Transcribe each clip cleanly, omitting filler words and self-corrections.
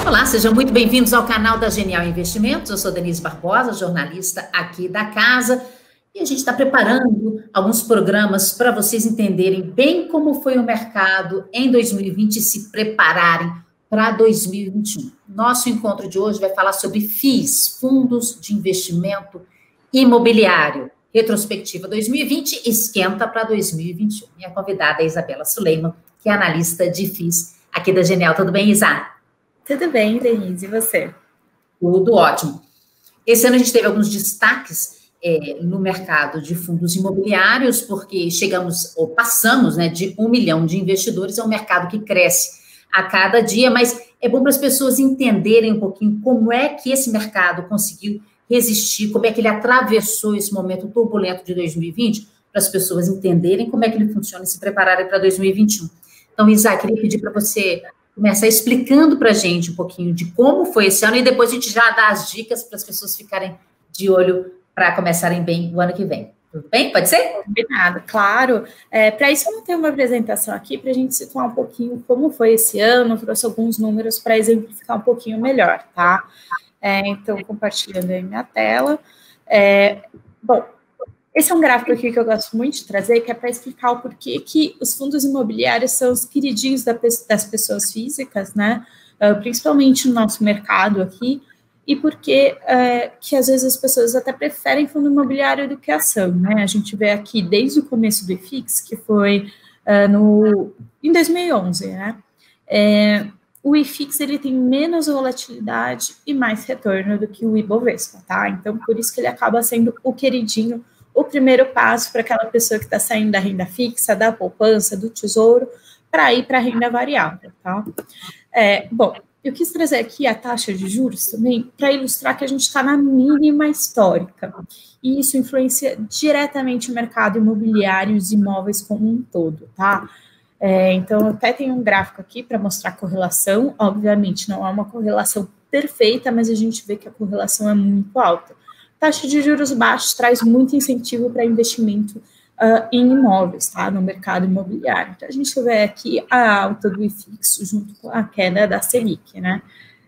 Olá, sejam muito bem-vindos ao canal da Genial Investimentos. Eu sou Denise Barbosa, jornalista aqui da casa, e a gente está preparando alguns programas para vocês entenderem bem como foi o mercado em 2020 e se prepararem para 2021. Nosso encontro de hoje vai falar sobre FIIs, Fundos de Investimento Imobiliário. Retrospectiva 2020, esquenta para 2021. Minha convidada é Isabela Suleiman, que é analista de FIIs aqui da Genial. Tudo bem, Isa? Tudo bem, Denise, e você? Tudo ótimo. Esse ano a gente teve alguns destaques no mercado de fundos imobiliários, porque chegamos, ou passamos, de 1 milhão de investidores. É um mercado que cresce a cada dia, mas é bom para as pessoas entenderem um pouquinho como é que esse mercado conseguiu resistir, como é que ele atravessou esse momento turbulento de 2020, para as pessoas entenderem como é que ele funciona e se prepararem para 2021. Então, Isa, queria pedir para você começar explicando para a gente um pouquinho de como foi esse ano e depois a gente já dá as dicas para as pessoas ficarem de olho para começarem bem o ano que vem. Tudo bem? Pode ser? Combinado, claro. Para isso, eu não tenho uma apresentação aqui para a gente situar um pouquinho como foi esse ano, trouxe alguns números para exemplificar um pouquinho melhor, tá? Então, compartilhando aí minha tela. Bom, esse é um gráfico aqui que eu gosto muito de trazer, que é para explicar o porquê que os fundos imobiliários são os queridinhos das pessoas físicas, né? Principalmente no nosso mercado aqui, e porque que às vezes as pessoas até preferem fundo imobiliário do que ação, né? A gente vê aqui desde o começo do IFIX, que foi em 2011, né? O IFIX ele tem menos volatilidade e mais retorno do que o Ibovespa, tá? Então, por isso que ele acaba sendo o queridinho, o primeiro passo para aquela pessoa que está saindo da renda fixa, da poupança, do tesouro, para ir para a renda variável, tá? Bom, eu quis trazer aqui a taxa de juros também para ilustrar que a gente está na mínima histórica, e isso influencia diretamente o mercado imobiliário e os imóveis como um todo, tá? Então, eu até tenho um gráfico aqui para mostrar a correlação. Obviamente, não é uma correlação perfeita, mas a gente vê que a correlação é muito alta. Taxa de juros baixos traz muito incentivo para investimento em imóveis, tá? No mercado imobiliário. Então, a gente vê aqui a alta do IFIX junto com a queda da Selic, né?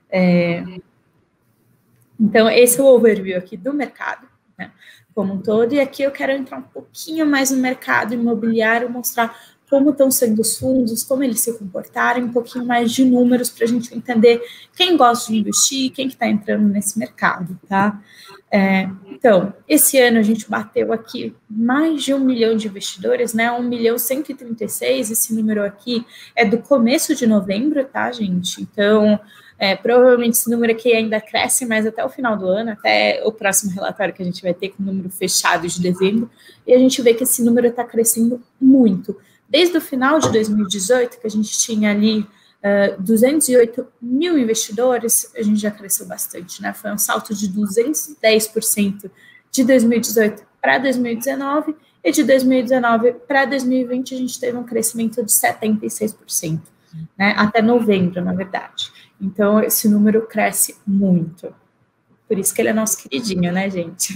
Então, esse é o overview aqui do mercado, né, como um todo. E aqui eu quero entrar um pouquinho mais no mercado imobiliário, mostrar como estão sendo os fundos, como eles se comportaram, um pouquinho mais de números para a gente entender quem gosta de investir, quem que está entrando nesse mercado, tá? Então, esse ano a gente bateu aqui mais de 1 milhão de investidores, né? 1.136.000, esse número aqui é do começo de novembro, tá, gente? Então, provavelmente esse número aqui ainda cresce mais até o final do ano, até o próximo relatório que a gente vai ter com o número fechado de dezembro, e a gente vê que esse número está crescendo muito. Desde o final de 2018, que a gente tinha ali 208 mil investidores, a gente já cresceu bastante, né? Foi um salto de 210% de 2018 para 2019, e de 2019 para 2020 a gente teve um crescimento de 76%, né? Até novembro, na verdade. Então, esse número cresce muito. Por isso que ele é nosso queridinho, né, gente?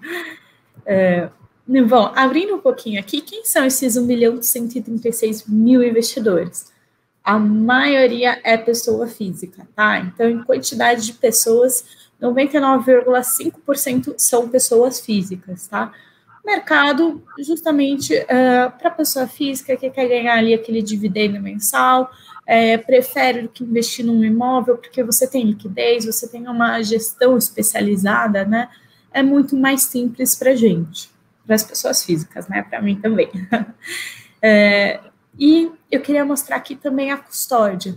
Bom, abrindo um pouquinho aqui, quem são esses 1.136.000 investidores? A maioria é pessoa física, tá? Então, em quantidade de pessoas, 99,5% são pessoas físicas, tá? Mercado, justamente para pessoa física que quer ganhar ali aquele dividendo mensal, prefere do que investir num imóvel, porque você tem liquidez, você tem uma gestão especializada, né? É muito mais simples para a gente, para as pessoas físicas, né? Para mim também. E eu queria mostrar aqui também a custódia.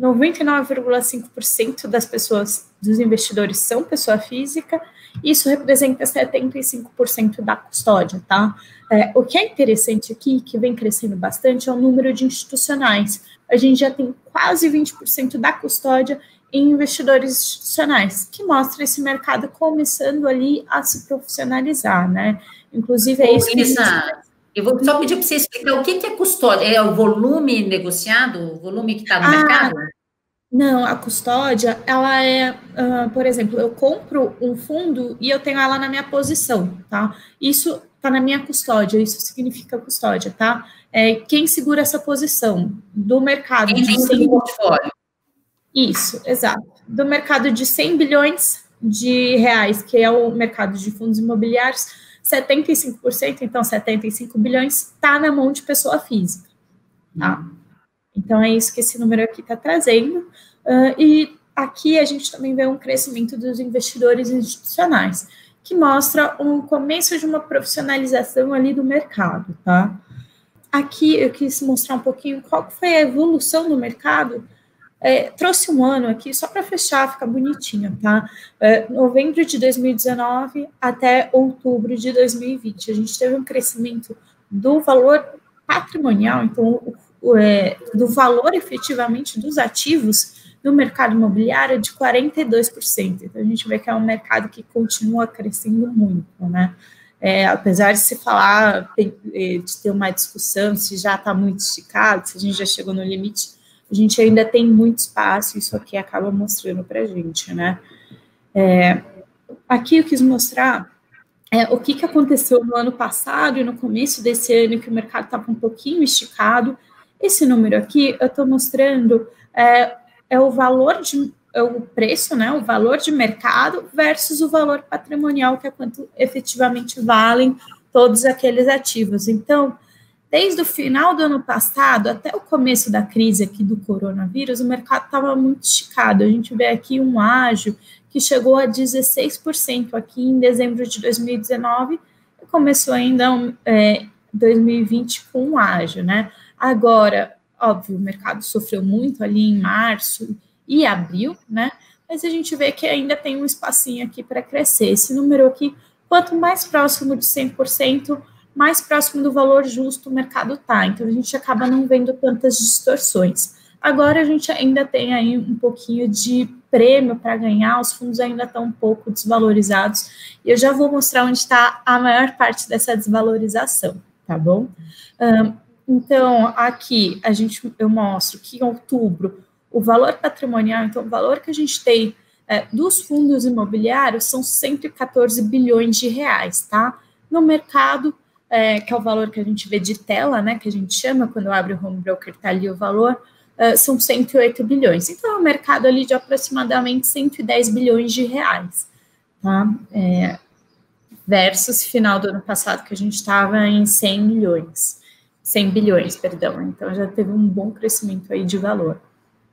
99,5% das pessoas, dos investidores são pessoa física, isso representa 75% da custódia, tá? O que é interessante aqui, que vem crescendo bastante, é o número de institucionais. A gente já tem quase 20% da custódia em investidores institucionais, que mostra esse mercado começando ali a se profissionalizar, né? Inclusive, é isso que eu vou só pedir para você explicar o que é custódia. É o volume negociado? O volume que está no mercado? Não, a custódia, ela é, por exemplo, eu compro um fundo e eu tenho ela na minha posição, tá? Isso está na minha custódia, isso significa custódia, tá? Quem segura essa posição do mercado? Quem tem no portfólio? Isso, exato. Do mercado de 100 bilhões de reais, que é o mercado de fundos imobiliários, 75%, então 75 bilhões, está na mão de pessoa física. Tá? Então, é isso que esse número aqui está trazendo. E aqui a gente também vê um crescimento dos investidores institucionais, que mostra um começo de uma profissionalização ali do mercado. Tá? Aqui eu quis mostrar um pouquinho qual foi a evolução do mercado. Trouxe um ano aqui, só para fechar, fica bonitinho, tá? Novembro de 2019 até outubro de 2020. A gente teve um crescimento do valor patrimonial, então, do valor efetivamente dos ativos no mercado imobiliário de 42%. Então, a gente vê que é um mercado que continua crescendo muito, né? Apesar de se falar, de ter uma discussão se já está muito esticado, se a gente já chegou no limite, a gente ainda tem muito espaço, isso aqui acaba mostrando para a gente, né? Aqui eu quis mostrar o que aconteceu no ano passado e no começo desse ano, que o mercado estava um pouquinho esticado. Esse número aqui, eu estou mostrando, o valor o preço, né, o valor de mercado versus o valor patrimonial, que é quanto efetivamente valem todos aqueles ativos. Então, desde o final do ano passado até o começo da crise aqui do coronavírus, o mercado estava muito esticado. A gente vê aqui um ágio que chegou a 16% aqui em dezembro de 2019 e começou ainda 2020 com um ágio, né? Agora, óbvio, o mercado sofreu muito ali em março e abril, né? Mas a gente vê que ainda tem um espacinho aqui para crescer. Esse número aqui, quanto mais próximo de 100%, mais próximo do valor justo o mercado está. Então, a gente acaba não vendo tantas distorções. Agora, a gente ainda tem aí um pouquinho de prêmio para ganhar, os fundos ainda estão um pouco desvalorizados, e eu já vou mostrar onde está a maior parte dessa desvalorização, tá bom? Então, aqui, eu mostro que em outubro, o valor patrimonial, então, o valor que a gente tem dos fundos imobiliários são 114 bilhões de reais, tá? No mercado, que é o valor que a gente vê de tela, né, que a gente chama, quando abre o home broker, está ali o valor, são 108 bilhões. Então, é um mercado ali de aproximadamente 110 bilhões de reais, tá? Versus final do ano passado, que a gente estava em 100 bilhões, perdão. Então, já teve um bom crescimento aí de valor.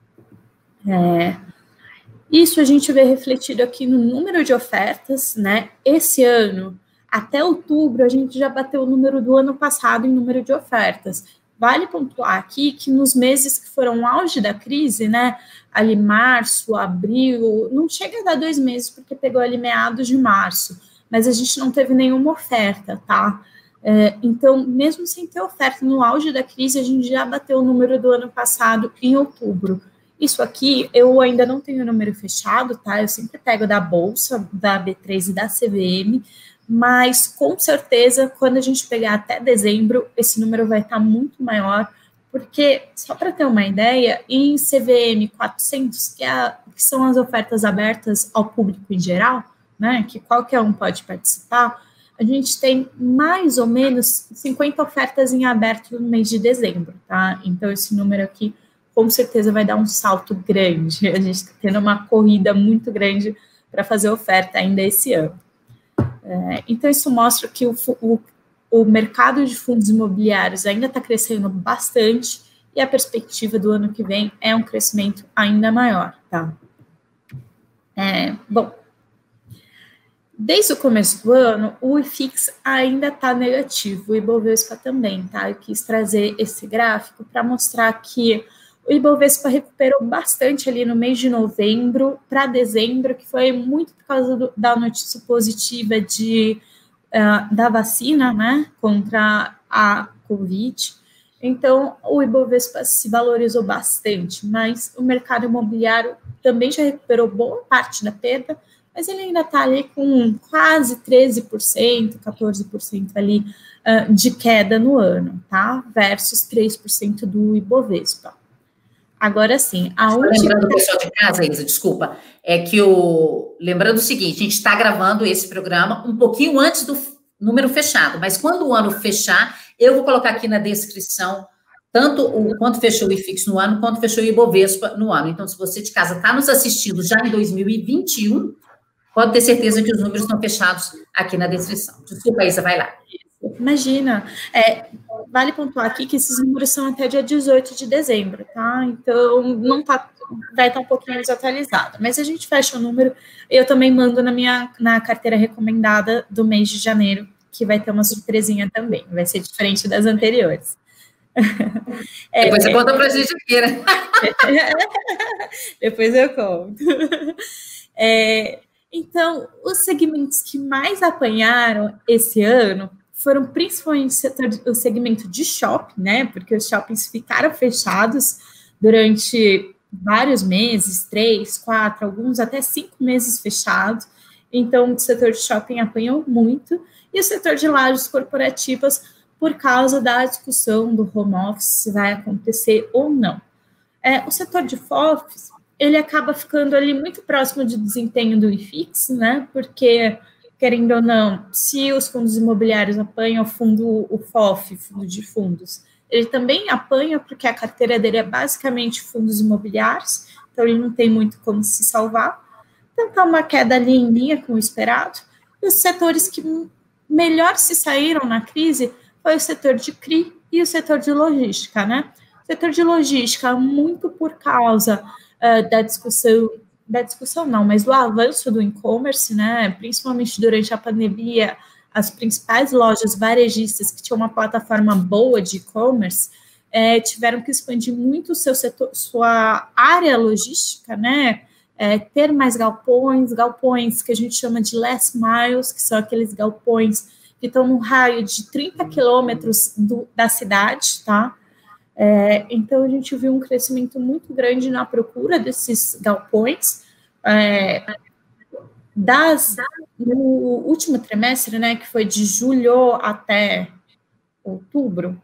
Isso a gente vê refletido aqui no número de ofertas, né? Esse ano, até outubro, a gente já bateu o número do ano passado em número de ofertas. Vale pontuar aqui que nos meses que foram auge da crise, né, ali março, abril, não chega a dar 2 meses, porque pegou ali meados de março, mas a gente não teve nenhuma oferta, tá? Então, mesmo sem ter oferta no auge da crise, a gente já bateu o número do ano passado em outubro. Isso aqui, eu ainda não tenho o número fechado, tá? Eu sempre pego da Bolsa, da B3 e da CVM, mas, com certeza, quando a gente pegar até dezembro, esse número vai estar muito maior, porque, só para ter uma ideia, em CVM 400, que são as ofertas abertas ao público em geral, né, que qualquer um pode participar, a gente tem mais ou menos 50 ofertas em aberto no mês de dezembro, tá? Então, esse número aqui, com certeza, vai dar um salto grande. A gente está tendo uma corrida muito grande para fazer oferta ainda esse ano. Então, isso mostra que o mercado de fundos imobiliários ainda está crescendo bastante e a perspectiva do ano que vem é um crescimento ainda maior, tá? Bom, desde o começo do ano, o IFIX ainda está negativo, o Ibovespa também, tá? Eu quis trazer esse gráfico para mostrar que o Ibovespa recuperou bastante ali no mês de novembro para dezembro, que foi muito por causa da notícia positiva da vacina, né, contra a Covid. Então, o Ibovespa se valorizou bastante, mas o mercado imobiliário também já recuperou boa parte da perda, mas ele ainda está ali com quase 13%, 14% ali de queda no ano, tá? Versus 3% do Ibovespa. Agora sim, lembrando o pessoal de casa, Isa, desculpa, lembrando o seguinte, a gente está gravando esse programa um pouquinho antes do número fechado, mas quando o ano fechar, eu vou colocar aqui na descrição tanto quanto fechou o IFIX no ano, quanto fechou o Ibovespa no ano. Então, se você de casa está nos assistindo já em 2021, pode ter certeza que os números estão fechados aqui na descrição. Desculpa, Isa, vai lá. Imagina. Vale pontuar aqui que esses números são até dia 18 de dezembro, tá? Então, não tá, vai estar um pouquinho desatualizado. Mas a gente fecha o número, eu também mando na carteira recomendada do mês de janeiro, que vai ter uma surpresinha também. Vai ser diferente das anteriores. Depois você conta pra gente aqui, né? Depois eu conto. Então, os segmentos que mais apanharam esse ano foram principalmente o segmento de shopping, né? Porque os shoppings ficaram fechados durante vários meses, 3, 4, alguns até 5 meses fechados. Então, o setor de shopping apanhou muito. E o setor de lajes corporativas, por causa da discussão do home office, se vai acontecer ou não. O setor de FOFs, ele acaba ficando ali muito próximo de desempenho do IFIX, né? Porque, querendo ou não, se os fundos imobiliários apanham o FOF, fundo de fundos, ele também apanha porque a carteira dele é basicamente fundos imobiliários, então ele não tem muito como se salvar. Então, tá uma queda ali em linha com o esperado. E os setores que melhor se saíram na crise foi o setor de CRI e o setor de logística, né? O setor de logística, muito por causa mas do avanço do e-commerce, né? Principalmente durante a pandemia, as principais lojas varejistas que tinham uma plataforma boa de e-commerce tiveram que expandir muito o seu setor, sua área logística, né? Ter mais galpões que a gente chama de last miles, que são aqueles galpões que estão no raio de 30 quilômetros da cidade, tá? Então, a gente viu um crescimento muito grande na procura desses galpões. No último trimestre, né, que foi de julho até outubro,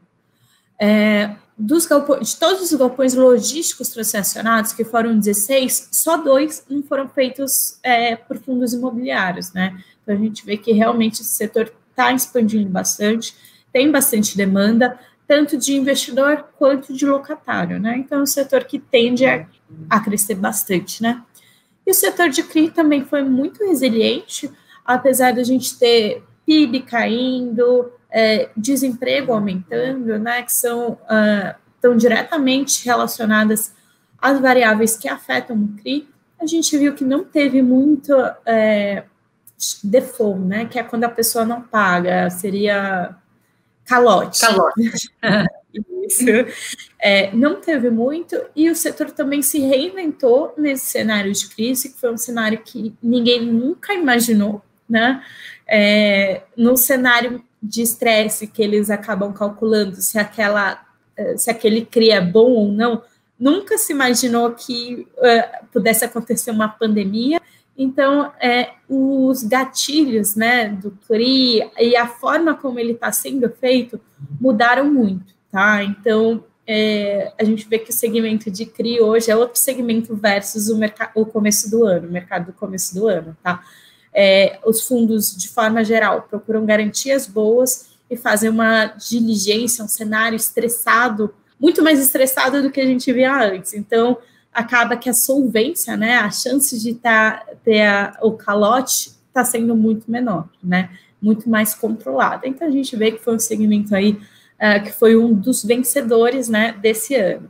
de todos os galpões logísticos transacionados, que foram 16, só 2 não foram feitos por fundos imobiliários, né? Então, a gente vê que realmente esse setor está expandindo bastante, tem bastante demanda, tanto de investidor quanto de locatário, né? Então, é um setor que tende a crescer bastante, né? E o setor de CRI também foi muito resiliente, apesar de a gente ter PIB caindo, desemprego aumentando, né? Que estão diretamente relacionadas às variáveis que afetam o CRI. A gente viu que não teve muito default, né? Que é quando a pessoa não paga, seria calote. Isso. Não teve muito, e o setor também se reinventou nesse cenário de crise, que foi um cenário que ninguém nunca imaginou, né? No cenário de estresse que eles acabam calculando se aquele CRI é bom ou não, nunca se imaginou que pudesse acontecer uma pandemia. Então, os gatilhos, né, do CRI e a forma como ele está sendo feito mudaram muito, tá? Então, a gente vê que o segmento de CRI hoje é outro segmento versus o começo do ano, o mercado do começo do ano, tá? Os fundos, de forma geral, procuram garantias boas e fazem uma diligência, um cenário estressado, muito mais estressado do que a gente via antes. Então, acaba que a solvência, né, a chance de ter o calote está sendo muito menor, né, muito mais controlada. Então, a gente vê que foi um segmento aí que foi um dos vencedores, né, desse ano.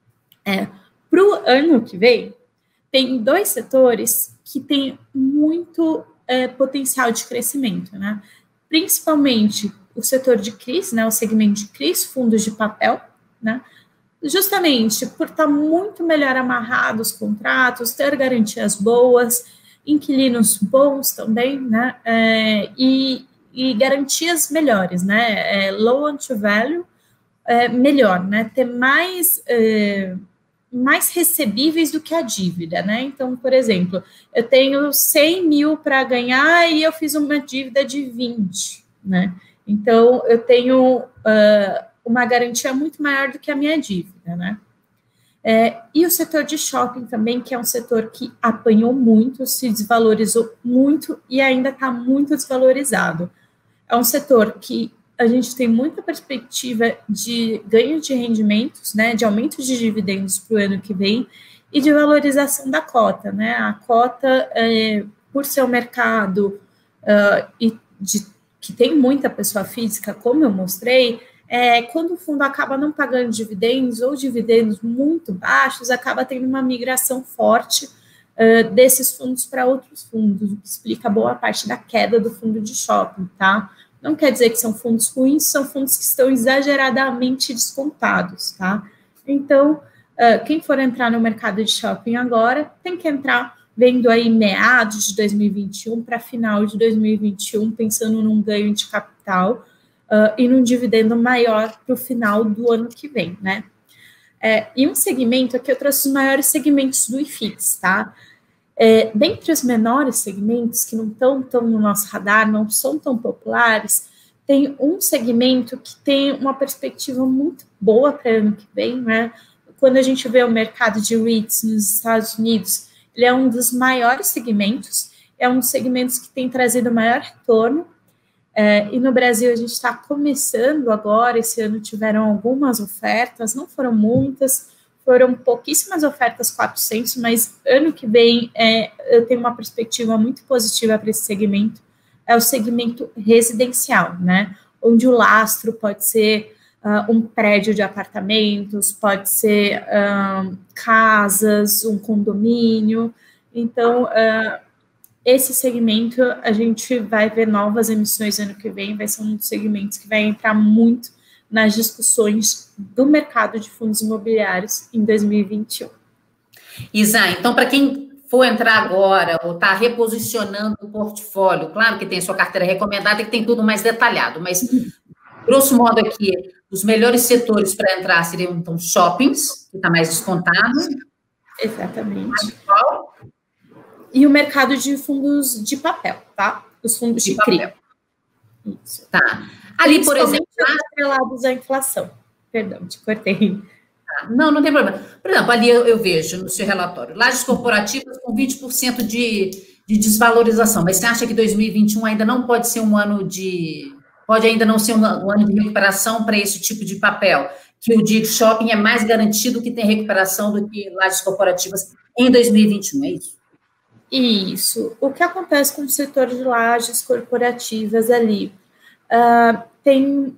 Para o ano que vem, tem 2 setores que têm muito potencial de crescimento, né, principalmente o setor de CRIs, né, o segmento de CRIs, fundos de papel, né, justamente por estar muito melhor amarrado os contratos, ter garantias boas, inquilinos bons também, né, e garantias melhores, né, loan to value melhor, né, ter mais recebíveis do que a dívida, né, então, por exemplo, eu tenho 100 mil para ganhar e eu fiz uma dívida de 20, né, então eu tenho uma garantia muito maior do que a minha dívida, né? E o setor de shopping também, que é um setor que apanhou muito, se desvalorizou muito e ainda está muito desvalorizado. É um setor que a gente tem muita perspectiva de ganho de rendimentos, né, de aumento de dividendos para o ano que vem e de valorização da cota, né? A cota, por ser um mercado que tem muita pessoa física, como eu mostrei, quando o fundo acaba não pagando dividendos ou dividendos muito baixos, acaba tendo uma migração forte desses fundos para outros fundos, o que explica boa parte da queda do fundo de shopping, tá? Não quer dizer que são fundos ruins, são fundos que estão exageradamente descontados, tá? Então, quem for entrar no mercado de shopping agora, tem que entrar vendo aí meados de 2021 para final de 2021, pensando num ganho de capital e num dividendo maior para o final do ano que vem, né? E um segmento, aqui eu trouxe os maiores segmentos do IFIX, tá? Dentre os menores segmentos, que não estão tão no nosso radar, não são tão populares, tem um segmento que tem uma perspectiva muito boa para o ano que vem, né? Quando a gente vê o mercado de REITs nos Estados Unidos, ele é um dos maiores segmentos, é um dos segmentos que tem trazido maior retorno, e no Brasil a gente está começando agora, esse ano tiveram algumas ofertas, não foram muitas, foram pouquíssimas ofertas 400, mas ano que vem eu tenho uma perspectiva muito positiva para esse segmento, é o segmento residencial, né? Onde o lastro pode ser um prédio de apartamentos, pode ser casas, um condomínio. Então, esse segmento, a gente vai ver novas emissões ano que vem, vai ser um dos segmentos que vai entrar muito nas discussões do mercado de fundos imobiliários em 2021. Isa, então, para quem for entrar agora ou está reposicionando o portfólio, claro que tem sua carteira recomendada e que tem tudo mais detalhado, mas, grosso modo aqui, os melhores setores para entrar seriam, então, shoppings, que está mais descontado. Exatamente. E o mercado de fundos de papel, tá? Os fundos de CRI. Isso. Tá. Ali, por exemplo, atrelados à inflação. Perdão, te cortei. Não, não tem problema. Por exemplo, ali eu vejo no seu relatório, lajes corporativas com 20% de desvalorização, mas você acha que 2021 ainda não pode ser um ano pode ainda não ser um ano de recuperação para esse tipo de papel, que o de shopping é mais garantido que tem recuperação do que lajes corporativas em 2021, é isso? Isso. O que acontece com o setor de lajes corporativas ali? Tem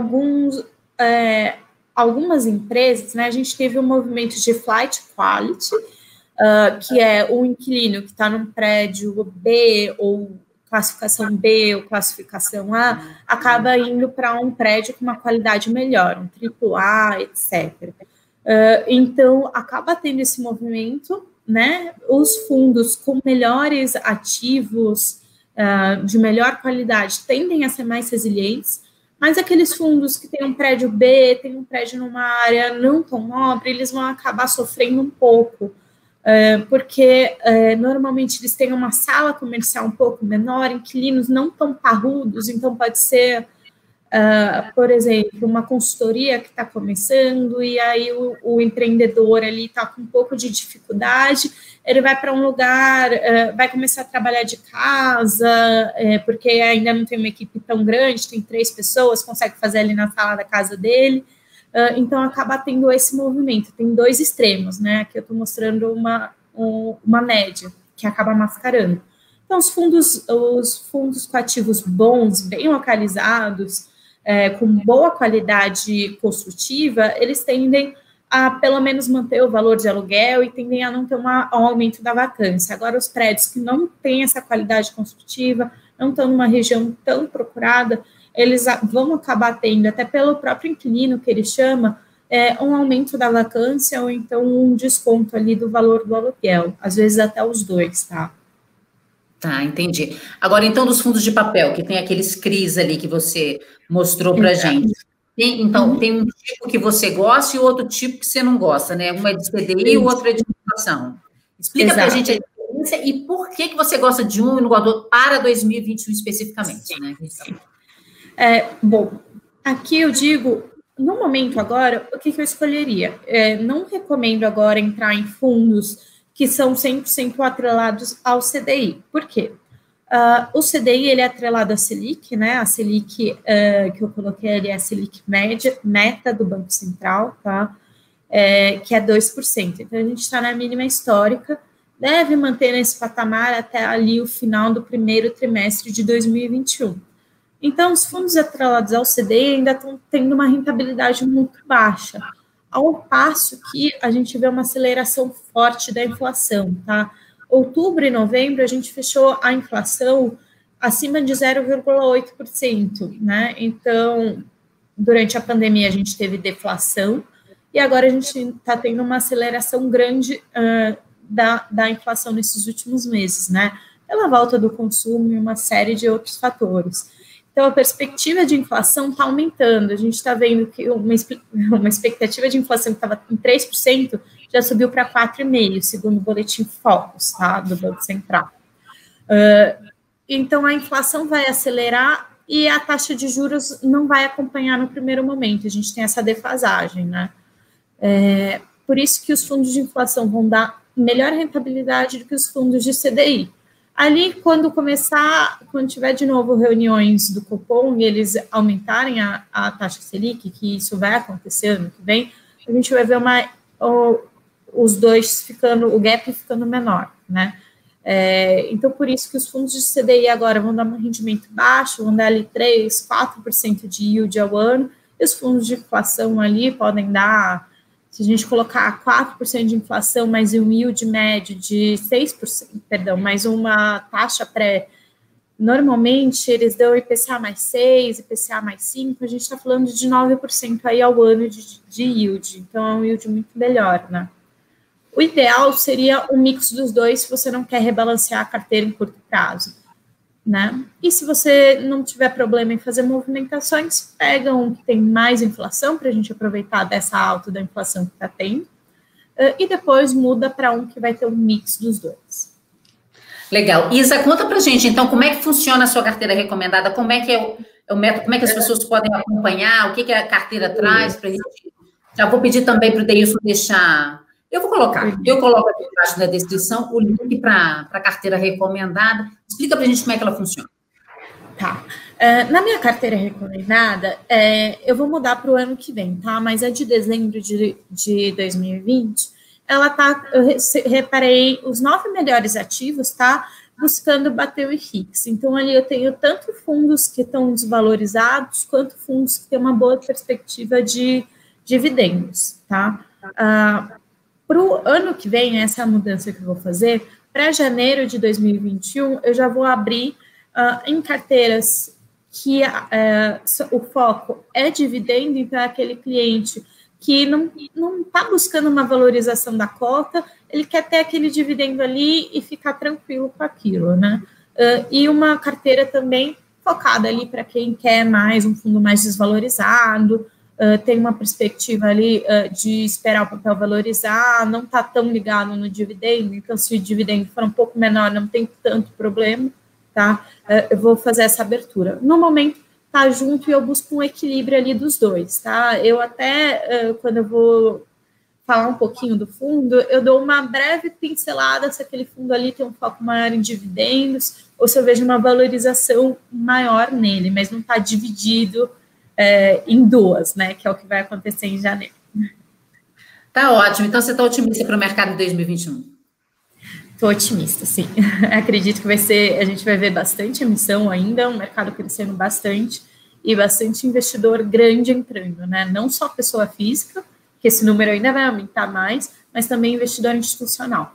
algumas empresas, né? A gente teve um movimento de flight quality, que é o inquilino que está num prédio B, ou classificação B, ou classificação A, acaba indo para um prédio com uma qualidade melhor, um AAA, etc. Então, acaba tendo esse movimento, né? Os fundos com melhores ativos, de melhor qualidade, tendem a ser mais resilientes, mas aqueles fundos que têm um prédio B, tem um prédio numa área não tão nobre, eles vão acabar sofrendo um pouco, porque normalmente eles têm uma sala comercial um pouco menor, inquilinos não tão parrudos, então pode ser, por exemplo, uma consultoria que está começando e aí o empreendedor ali está com um pouco de dificuldade, ele vai para um lugar, vai começar a trabalhar de casa, porque ainda não tem uma equipe tão grande, tem 3 pessoas, consegue fazer ali na sala da casa dele, então acaba tendo esse movimento, tem 2 extremos, né? Aqui eu estou mostrando uma média, que acaba mascarando. Então, os fundos com ativos bons, bem localizados, com boa qualidade construtiva, eles tendem a, pelo menos, manter o valor de aluguel e tendem a não ter um aumento da vacância. Agora, os prédios que não têm essa qualidade construtiva, não estão numa região tão procurada, eles vão acabar tendo, até pelo próprio inquilino, que ele chama, um aumento da vacância ou então um desconto ali do valor do aluguel, às vezes até os 2, tá? Tá, entendi. Agora, então, dos fundos de papel, que tem aqueles CRIs ali que você mostrou para a gente. Tem um tipo que você gosta e outro tipo que você não gosta, né? Um é de CDI e o outro é de inflação. Explica para a gente a diferença e por que você gosta de um e não gosta do outro para 2021 especificamente, né? Bom, aqui eu digo, no momento agora, o que eu escolheria? Não recomendo agora entrar em fundos que são 100% atrelados ao CDI. Por quê? O CDI, ele é atrelado à Selic, né? A Selic que eu coloquei ali é a Selic média, meta do Banco Central, tá? Que é 2%. Então, a gente está na mínima histórica, deve manter nesse patamar até ali o final do primeiro trimestre de 2021. Então, os fundos atrelados ao CDI ainda estão tendo uma rentabilidade muito baixa, ao passo que a gente vê uma aceleração forte da inflação, tá? Outubro e novembro, a gente fechou a inflação acima de 0,8%, né? Então, durante a pandemia, a gente teve deflação, e agora a gente está tendo uma aceleração grande da inflação nesses últimos meses, né? Pela volta do consumo e uma série de outros fatores. Então, a perspectiva de inflação está aumentando. A gente está vendo que uma expectativa de inflação que estava em 3% já subiu para 4,5%, segundo o boletim Focus, tá, do Banco Central. Então, a inflação vai acelerar e a taxa de juros não vai acompanhar no primeiro momento. A gente tem essa defasagem, né? Por isso que os fundos de inflação vão dar melhor rentabilidade do que os fundos de CDI. Ali, quando tiver de novo reuniões do Copom e eles aumentarem a taxa Selic, que isso vai acontecer ano que vem, a gente vai ver os dois o gap ficando menor, né? Então, por isso que os fundos de CDI agora vão dar um rendimento baixo, vão dar ali 3%, 4% de yield ao ano, e os fundos de inflação ali podem dar, se a gente colocar 4% de inflação, mais um yield médio de 6%, mais uma taxa pré, normalmente eles dão IPCA mais 6, IPCA mais 5, a gente está falando de 9% aí ao ano de yield, então é um yield muito melhor, né? O ideal seria um mix dos dois se você não quer rebalancear a carteira em curto prazo, né? E se você não tiver problema em fazer movimentações, pega um que tem mais inflação para a gente aproveitar dessa alta da inflação que está tendo, e depois muda para um que vai ter um mix dos dois. Legal. Isa, conta para a gente, então, como é que funciona a sua carteira recomendada, como é que é o método, como é que as pessoas podem acompanhar, o que a carteira traz para a gente. Já vou pedir também para o Deilson deixar. Eu coloco aqui embaixo na descrição o link para a carteira recomendada. Explica para a gente como é que ela funciona. Tá. Na minha carteira recomendada, eu vou mudar para o ano que vem, tá? Mas é de dezembro de 2020. Ela tá, eu reparei os 9 melhores ativos, tá? Buscando bater o IFIX. Então, ali eu tenho tanto fundos que estão desvalorizados, quanto fundos que têm uma boa perspectiva de dividendos, tá? Para o ano que vem, essa mudança que eu vou fazer, para janeiro de 2021, eu já vou abrir em carteiras que o foco é dividendo, então é aquele cliente que não está buscando uma valorização da cota, ele quer ter aquele dividendo ali e ficar tranquilo com aquilo, né? E uma carteira também focada ali para quem quer mais, um fundo mais desvalorizado, tem uma perspectiva ali de esperar o papel valorizar, não está tão ligado no dividendo, então se o dividendo for um pouco menor, não tem tanto problema, tá? Eu vou fazer essa abertura. No momento, tá junto e eu busco um equilíbrio ali dos dois, tá? Eu até, quando eu vou falar um pouquinho do fundo, eu dou uma breve pincelada se aquele fundo ali tem um foco maior em dividendos, ou se eu vejo uma valorização maior nele, mas não está dividido em duas, né, que é o que vai acontecer em janeiro. Tá ótimo. Então, você está otimista para o mercado de 2021? Estou otimista, sim. Acredito que a gente vai ver bastante emissão ainda, um mercado crescendo bastante e bastante investidor grande entrando, né, não só pessoa física, que esse número ainda vai aumentar mais, mas também investidor institucional.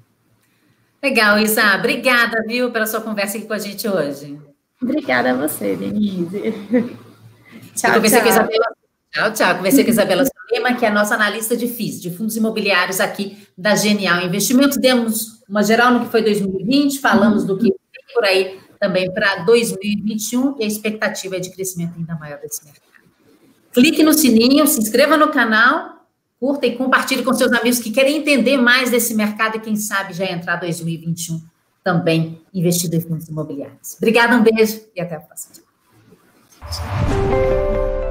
Legal, Isa. Obrigada, viu, pela sua conversa aqui com a gente hoje. Obrigada a você, Denise. Tchau. Conversei com a Isabela Sulema, que é a nossa analista de FIIs, de fundos imobiliários aqui da Genial Investimentos. Demos uma geral no que foi 2020, falamos do que vem por aí também para 2021, e a expectativa é de crescimento ainda maior desse mercado. Clique no sininho, se inscreva no canal, curta e compartilhe com seus amigos que querem entender mais desse mercado e, quem sabe, já entrar 2021 também investido em fundos imobiliários. Obrigada, um beijo e até a próxima.